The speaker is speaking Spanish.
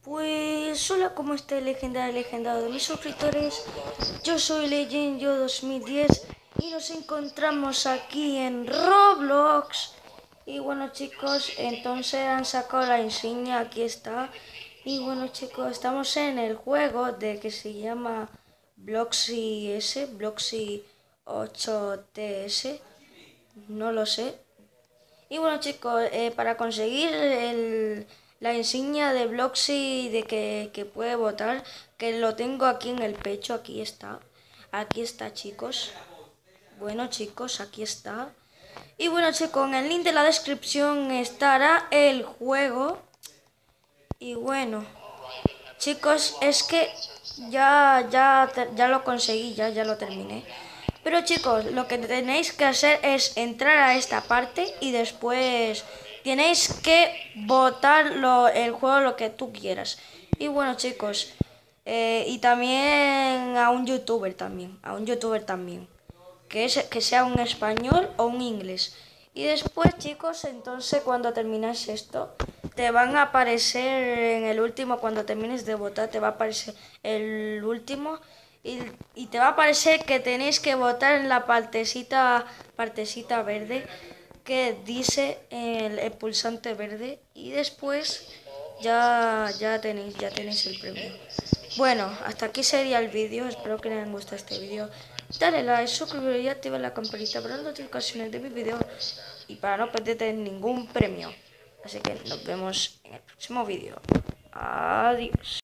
Pues hola, ¿cómo está el legendario de mis suscriptores? Yo soy Legendio 2010 y nos encontramos aquí en Roblox. Y bueno chicos, entonces han sacado la insignia, aquí está. Y bueno chicos, estamos en el juego de que se llama Bloxy 8TS, no lo sé. Y bueno chicos, para conseguir la insignia de Bloxy de que puede votar, que lo tengo aquí en el pecho, aquí está. Aquí está chicos. Bueno chicos, aquí está. Y bueno chicos, en el link de la descripción estará el juego. Y bueno, chicos, es que ya lo conseguí, ya lo terminé. Pero chicos, lo que tenéis que hacer es entrar a esta parte y después tenéis que votar el juego lo que tú quieras. Y bueno chicos, y también a un youtuber también, que sea un español o un inglés. Y después chicos, entonces cuando terminas esto, te van a aparecer en el último, cuando termines de votar, te va a aparecer el último y te va a aparecer que tenéis que votar en la partecita verde que dice el pulsante verde y después ya tenéis el premio. Bueno, hasta aquí sería el vídeo, espero que les haya gustado este vídeo. Dale like, suscríbete y activa la campanita para las notificaciones de mis vídeos y para no perderte ningún premio. Así que nos vemos en el próximo vídeo. Adiós.